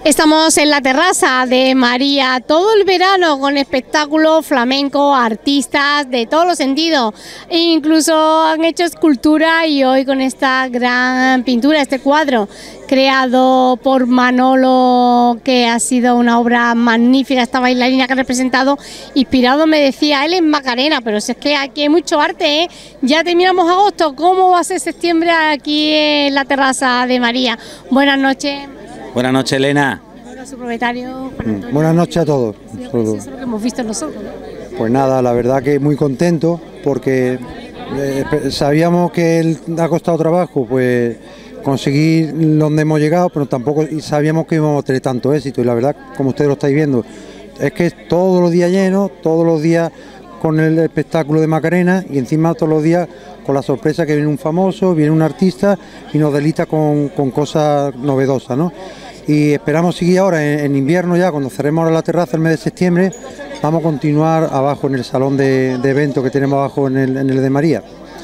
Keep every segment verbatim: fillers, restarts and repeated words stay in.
Estamos en la terraza de María todo el verano con espectáculos flamenco, artistas de todos los sentidos, e incluso han hecho escultura y hoy con esta gran pintura, este cuadro creado por Manolo, que ha sido una obra magnífica, esta bailarina que ha representado, inspirado, me decía él, en Macarena, pero si es que aquí hay mucho arte, ¿eh? Ya terminamos agosto, ¿cómo va a ser septiembre aquí en la terraza de María? Buenas noches. Buenas noches, Elena. Hola, su propietario. Mm, buenas noches a todos. Sí, pues eso es lo que hemos visto nosotros, ¿no? Pues nada, la verdad que muy contento porque eh, sabíamos que él ha costado trabajo, pues conseguir donde hemos llegado, pero tampoco sabíamos que íbamos a tener tanto éxito, y la verdad, como ustedes lo estáis viendo, es que es todos los días lleno, todos los días con el espectáculo de Macarena, y encima todos los días con la sorpresa que viene un famoso, viene un artista y nos delita con, con cosas novedosas, ¿no? Y esperamos seguir ahora en, en invierno, ya cuando cerremos ahora la terraza el mes de septiembre, vamos a continuar abajo en el salón de, de eventos que tenemos abajo en el, en el de María.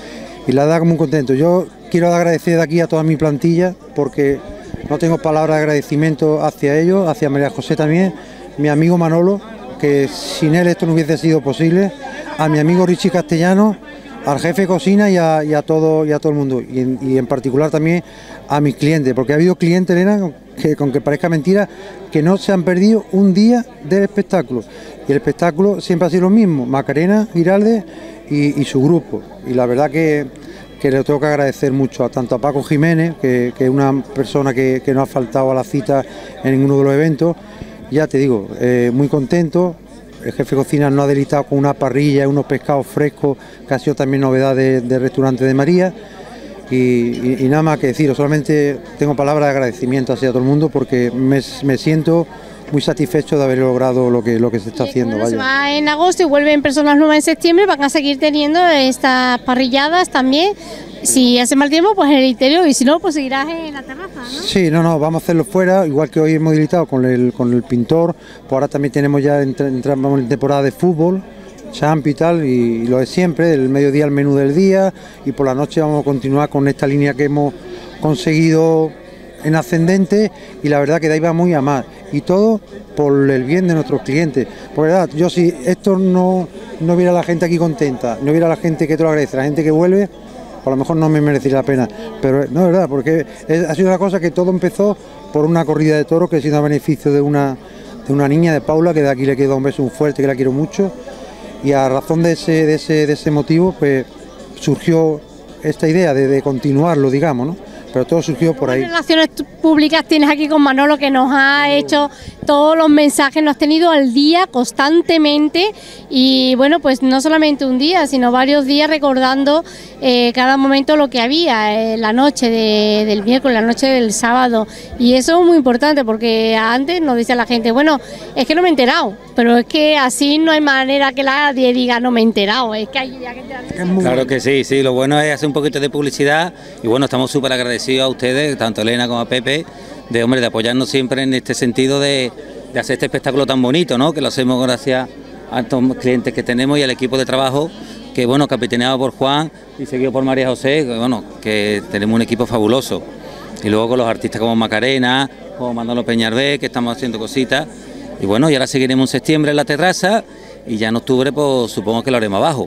Y la verdad, muy contento. Yo quiero agradecer de aquí a toda mi plantilla, porque no tengo palabras de agradecimiento hacia ellos, hacia María José también, mi amigo Manolo, que sin él esto no hubiese sido posible, a mi amigo Richie Castellano, al jefe de cocina y a, y a, todo, y a todo el mundo, y en, y en particular también a mis clientes, porque ha habido clientes, Elena, que con que parezca mentira, que no se han perdido un día del espectáculo, y el espectáculo siempre ha sido lo mismo, Macarena Giralde y, y su grupo, y la verdad que, que le tengo que agradecer mucho a tanto a Paco Jiménez, que, que es una persona que, que no ha faltado a la cita en ninguno de los eventos. Ya te digo, eh, muy contento. El jefe de cocina nos ha deleitado con una parrilla y unos pescados frescos, que ha sido también novedad del de restaurante de María. Y, y, y nada más que decir, solamente tengo palabras de agradecimiento hacia todo el mundo, porque me, me siento muy satisfecho de haber logrado lo que, lo que se está haciendo. Bueno, vaya. se va en agosto y vuelven personas nuevas en septiembre, van a seguir teniendo estas parrilladas también. Si hace mal tiempo, pues en el interior, y si no, pues seguirás en la terraza, ¿no? Sí, no, no, vamos a hacerlo fuera, igual que hoy hemos habilitado con el, con el pintor, pues ahora también tenemos ya, entramos en temporada de fútbol, champ y tal, y, y lo de siempre, el mediodía el menú del día, y por la noche vamos a continuar con esta línea que hemos conseguido en ascendente, y la verdad que de ahí va muy a más, y todo por el bien de nuestros clientes. Por verdad, yo si esto no, no hubiera la gente aquí contenta, no hubiera la gente que te lo agradece, la gente que vuelve, a lo mejor no me merecería la pena, pero no es verdad, porque es, ha sido una cosa que todo empezó por una corrida de toros que ha sido a beneficio de una, de una niña, de Paula, que de aquí le queda un beso muy fuerte, que la quiero mucho, y a razón de ese, de ese, de ese motivo, pues surgió esta idea de, de continuarlo, digamos, ¿no? Pero todo surgió por ahí. ¿Qué relaciones públicas tienes aquí con Manolo, que nos ha hecho todos los mensajes, nos has tenido al día constantemente, y bueno, pues no solamente un día, sino varios días recordando eh, cada momento lo que había, eh, la noche de, del miércoles, la noche del sábado, y eso es muy importante, porque antes nos decía la gente, bueno, es que no me he enterado, pero es que así no hay manera que nadie diga no me he enterado, es que hay que enterarse. Claro que sí, sí, lo bueno es hacer un poquito de publicidad, y bueno, estamos súper agradecidos a ustedes, tanto Elena como a Pepe, de hombre, de apoyarnos siempre en este sentido de, de hacer este espectáculo tan bonito, ¿no? Que lo hacemos gracias a estos clientes que tenemos y al equipo de trabajo, que bueno, capitaneado por Juan y seguido por María José, que bueno, que tenemos un equipo fabuloso. Y luego con los artistas como Macarena, como Manolo Peñarvé, que estamos haciendo cositas. Y bueno, y ahora seguiremos en septiembre en la terraza, y ya en octubre pues supongo que lo haremos abajo.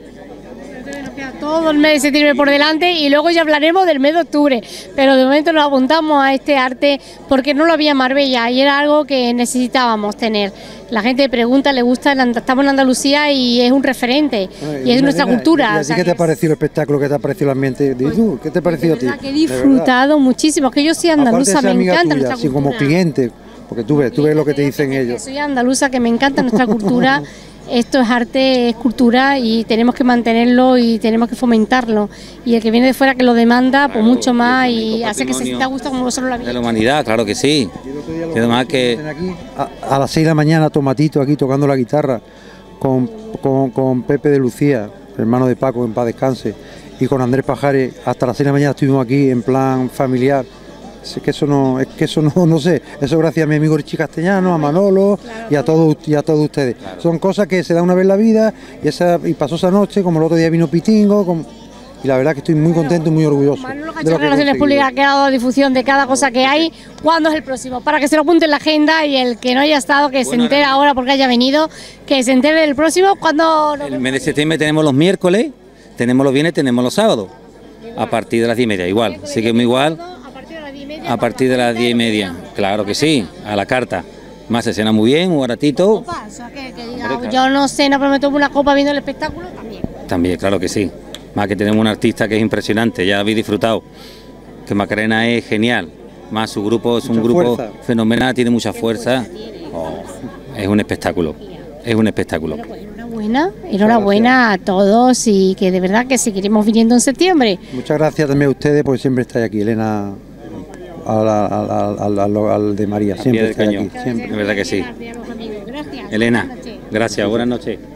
Todo el mes de septiembre por delante, y luego ya hablaremos del mes de octubre, pero de momento nos apuntamos a este arte porque no lo había en Marbella y era algo que necesitábamos tener. La gente pregunta, le gusta, estamos en Andalucía y es un referente, y es nuestra cultura. ¿Y así qué te ha parecido el espectáculo, qué te ha parecido el ambiente? ¿Y tú, qué te ha parecido a ti? Que he disfrutado muchísimo, que yo soy andaluza, me encanta nuestra cultura. Como cliente, porque tú ves, tú ves lo que te dicen ellos. Soy andaluza, que me encanta nuestra cultura. Esto es arte, es cultura, y tenemos que mantenerlo y tenemos que fomentarlo. Y el que viene de fuera que lo demanda, pues mucho más, y hace que se sienta a gusto como vosotros lo habéis. De la humanidad, claro que sí. Y además que a, a las seis de la mañana, Tomatito aquí tocando la guitarra con, con, con Pepe de Lucía, hermano de Paco, en paz descanse, y con Andrés Pajares, hasta las seis de la mañana estuvimos aquí en plan familiar. Es que eso no, es que eso no, no sé, eso gracias a mi amigo Richie Castellano, a Manolo y a todos y a todos ustedes. Son cosas que se dan una vez en la vida, y esa y pasó esa noche, como el otro día vino Pitingo, como, y la verdad que estoy muy contento y muy orgulloso. Manolo de Cachorro lo que he Relaciones conseguido. Públicas, que ha dado difusión de cada cosa que hay. ¿Cuándo es el próximo? Para que se lo apunte en la agenda y el que no haya estado, que se Bueno, entere ahora- ahora porque haya venido, que se entere del próximo. Cuando El mes de septiembre tenemos los miércoles, tenemos los viernes, tenemos los sábados, a partir de las diez y media, igual, seguimos igual, A partir de las diez y media. a partir de las diez y media, claro que sí, a la carta. Más se cena muy bien, un baratito, Copa, o sea, que- que diga, Hombre, claro. yo no sé, no, pero me tomo una copa viendo el espectáculo también. también, claro que sí. Más que tenemos un artista que es impresionante, ya habéis disfrutado, que Macarena es genial, más su grupo es un Mucha grupo fuerza. fenomenal, tiene mucha fuerza, oh, es un espectáculo, es un espectáculo. Bueno, pues enhorabuena, enhorabuena a todos y que de verdad que seguiremos viniendo en septiembre. Muchas gracias también a ustedes porque siempre estáis aquí, Elena, al, al- al- al- al- al de María, Al pie siempre del estáis cañón. aquí, siempre. Es verdad que sí. Gracias. Elena, gracias, buenas noches.